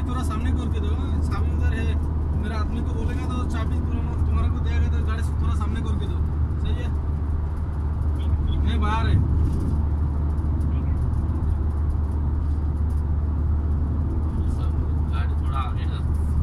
थोड़ा सामने करके दो, चाबी उधर है, मेरे आदमी को बोलेगा तो चाबी तुम्हारे को देगा, तो गाड़ी थोड़ा सामने करके दो, सही है? नहीं बाहर है। गाड़ी थोड़ा आगे है।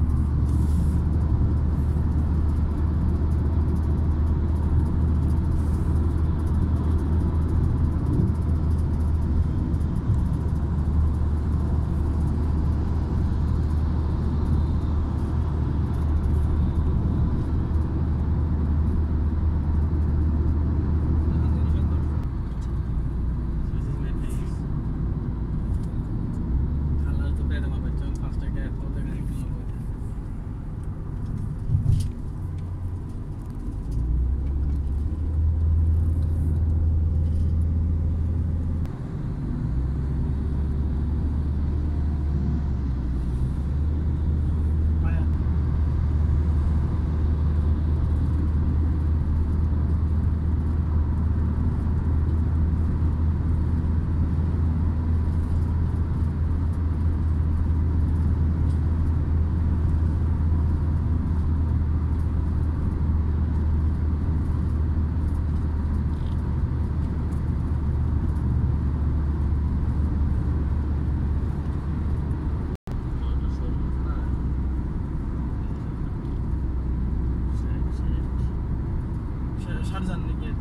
शारजाह ने किया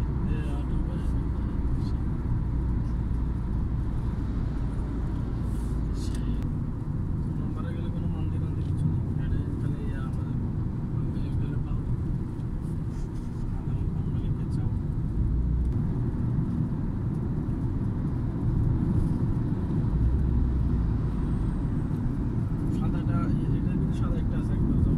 नंबर गले कोनो मंदिर मंदिर কিছু নেই তাহলে ইয়া আমাদের গেলে পাবো আমাদের কোন লিখে চাও সাদাটা এটা কিন্তু সাদা একটা আছে একবার যাও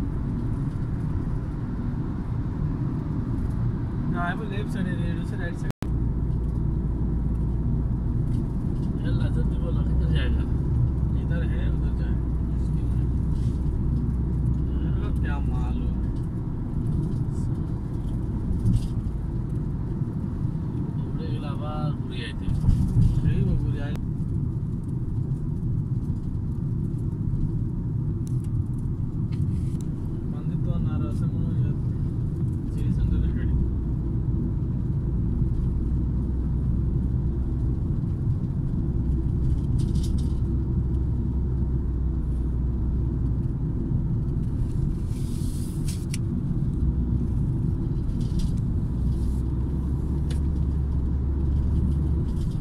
लेफ्ट साइड है, राइट साइड।